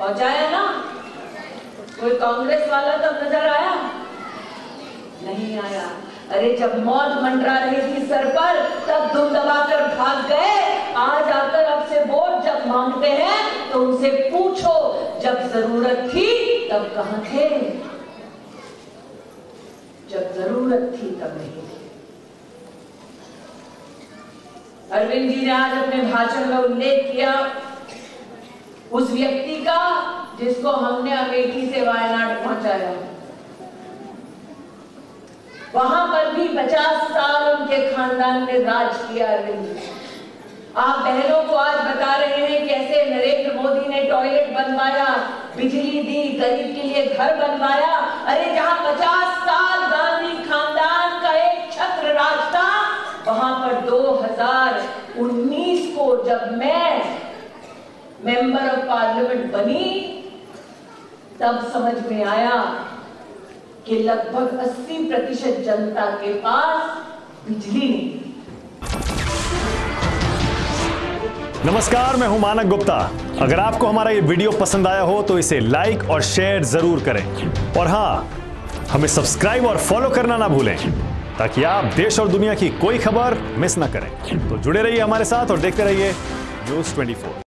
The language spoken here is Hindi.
पहुंचाया ना? कोई कांग्रेस वाला तब नजर आया? नहीं आया। अरे जब मौत मंडरा रही थी सर पर तब दुम दबाकर भाग गए। आज आकर आपसे वोट जब मांगते हैं तो उनसे पूछो जब जरूरत थी तब कहां थे? जब जरूरत थी तब नहीं थे। अरविंद जी ने आज अपने भाषण में उल्लेख किया उस व्यक्ति का जिसको हमने अमेठी से वायनाड पहुंचाया। वहां पर भी 50 साल उनके खानदान ने राज किया। अरविंद जी, आप बहनों को आज बता रहे हैं कैसे नरेंद्र मोदी ने टॉयलेट बनवाया, बिजली दी, गरीब के लिए घर बनवाया। अरे जहां 50 साल गांधी खानदान का एक छत्र राज था, वहां पर 2019 को जब मैं मेंबर ऑफ पार्लियामेंट बनी तब समझ में आया कि लगभग 80% जनता के पास बिजली नहीं। नमस्कार, मैं हूं मानक गुप्ता। अगर आपको हमारा ये वीडियो पसंद आया हो तो इसे लाइक और शेयर जरूर करें और हां, हमें सब्सक्राइब और फॉलो करना ना भूलें ताकि आप देश और दुनिया की कोई खबर मिस ना करें। तो जुड़े रहिए हमारे साथ और देखते रहिए न्यूज़ 24।